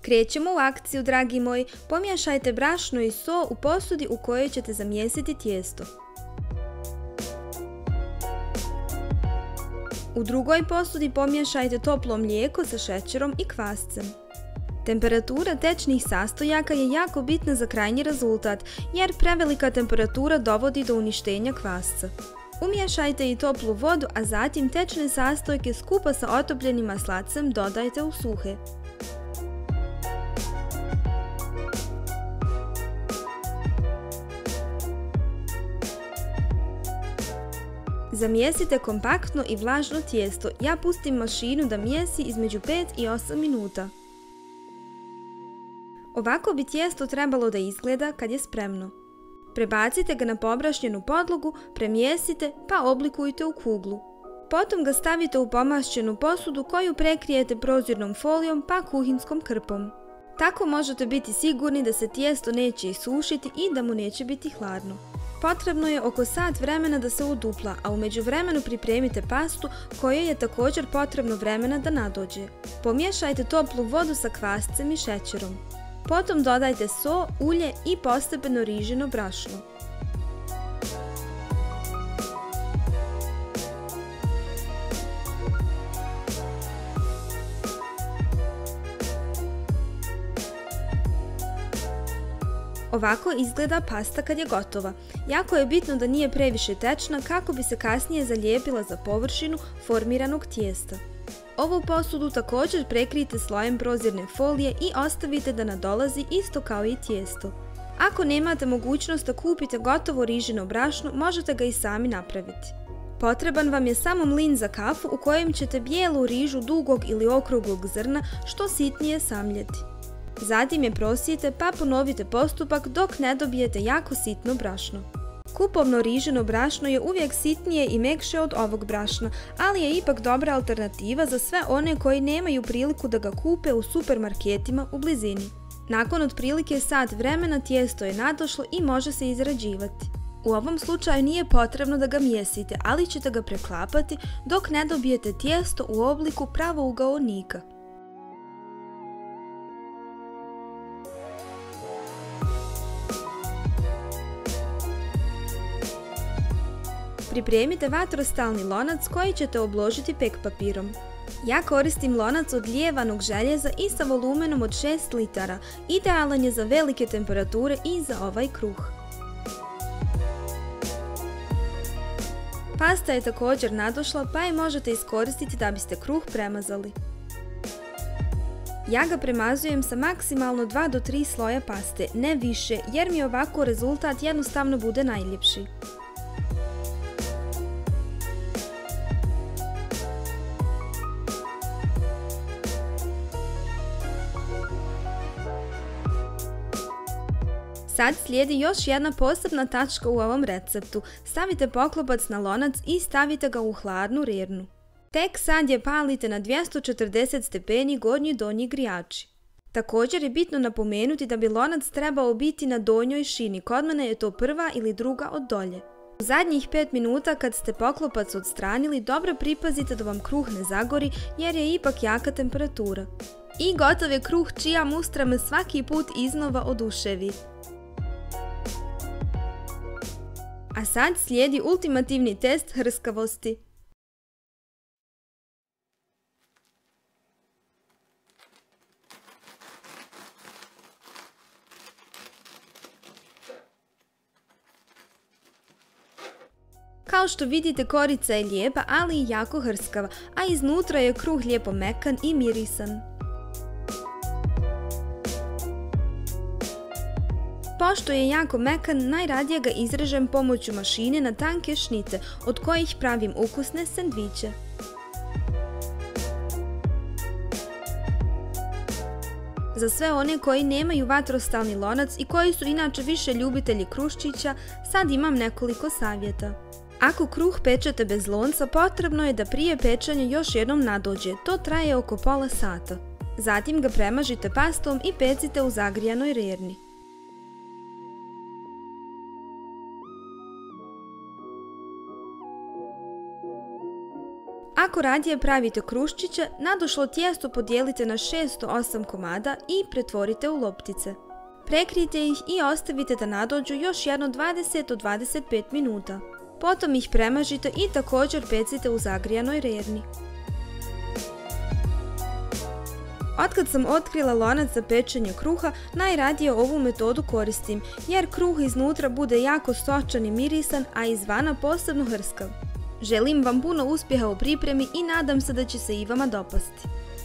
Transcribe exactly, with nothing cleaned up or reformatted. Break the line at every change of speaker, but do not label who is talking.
Krećemo u akciju, dragi moji, pomiješajte brašno i so u posudi u kojoj ćete zamjesiti tijesto. U drugoj posudi pomiješajte toplo mlijeko sa šećerom i kvascem. Temperatura tečnih sastojaka je jako bitna za krajnji rezultat, jer prevelika temperatura dovodi do uništenja kvasca. Umiješajte i toplu vodu, a zatim tečne sastojke skupa sa otopljenim maslacem dodajte u suhe. Zamjesite kompaktno i vlažno tijesto. Ja pustim mašinu da mijesi između pet i osam minuta. Ovako bi tijesto trebalo da izgleda kad je spremno. Prebacite ga na pobrašnjenu podlogu, premijesite pa oblikujte u kuglu. Potom ga stavite u pomašćenu posudu koju prekrijete prozirnom folijom pa kuhinskom krpom. Tako možete biti sigurni da se tijesto neće isušiti i da mu neće biti hladno. Potrebno je oko sat vremena da se udupla, a u međuvremenu pripremite pastu kojoj je također potrebno vremena da nadođe. Pomiješajte toplu vodu sa kvascem i šećerom. Potom dodajte so, ulje i postepeno rižino brašno. Ovako izgleda pasta kad je gotova. Jako je bitno da nije previše tečna kako bi se kasnije zalijepila za površinu formiranog tijesta. Ovu posudu također prekrijte slojem prozirne folije i ostavite da nadolazi isto kao i tijesto. Ako nemate mogućnost da kupite gotovo rižino brašno, možete ga i sami napraviti. Potreban vam je samo mlin za kafu u kojem ćete bijelu rižu dugog ili okruglog zrna što sitnije samljeti. Zatim je prosijete pa ponovite postupak dok ne dobijete jako sitno brašno. Kupovno rižino brašno je uvijek sitnije i mekše od ovog brašna, ali je ipak dobra alternativa za sve one koji nemaju priliku da ga kupe u supermarketima u blizini. Nakon otprilike sat vremena tijesto je nadošlo i može se izrađivati. U ovom slučaju nije potrebno da ga mijesite, ali ćete ga preklapati dok ne dobijete tijesto u obliku pravougaonika. Pripremite vatrostalni lonac koji ćete obložiti pek papirom. Ja koristim lonac od lijevanog željeza i sa volumenom od šest litara. Idealan je za velike temperature i za ovaj kruh. Pasta je također nadošla pa je možete iskoristiti da biste kruh premazali. Ja ga premazujem sa maksimalno dva do tri sloja paste, ne više, jer mi ovako rezultat jednostavno bude najljepši. Sad slijedi još jedna posebna tačka u ovom receptu. Stavite poklopac na lonac i stavite ga u hladnu rernu. Tek sad je palite na dvjesto četrdeset stepeni gornji donji grijači. Također je bitno napomenuti da bi lonac trebao biti na donjoj šini, kod mene je to prva ili druga od dolje. U zadnjih pet minuta kad ste poklopac odstranili, dobro pripazite da vam kruh ne zagori jer je ipak jaka temperatura. I gotov je kruh čija mustra me svaki put iznova oduševi. A sad slijedi ultimativni test hrskavosti. Kao što vidite, korica je lijepa, ali i jako hrskava, a iznutra je kruh lijepo mekan i mirisan. Pošto je jako mekan, najradije ga izrežem pomoću mašine na tanke šnice, od kojih pravim ukusne sendviče. Za sve one koji nemaju vatrostalni lonac i koji su inače više ljubitelji kruščića, sad imam nekoliko savjeta. Ako kruh pečete bez lonca, potrebno je da prije pečanja još jednom nadođe, to traje oko pola sata. Zatim ga premažite pastom i pecite u zagrijanoj rerni. Ako radije pravite kruščiće, nadošlo tijesto podijelite na šest do osam komada i pretvorite u loptice. Prekrijte ih i ostavite da nadođu još jedno dvadeset do dvadeset pet minuta. Potom ih premažite i također pecite u zagrijanoj rerni. Otkad sam otkrila lonac za pečenje kruha, najradije ovu metodu koristim, jer kruh iznutra bude jako sočan i mirisan, a izvana posebno hrskav. Želim vam puno uspjeha u pripremi i nadam se da će se i vama dopasti.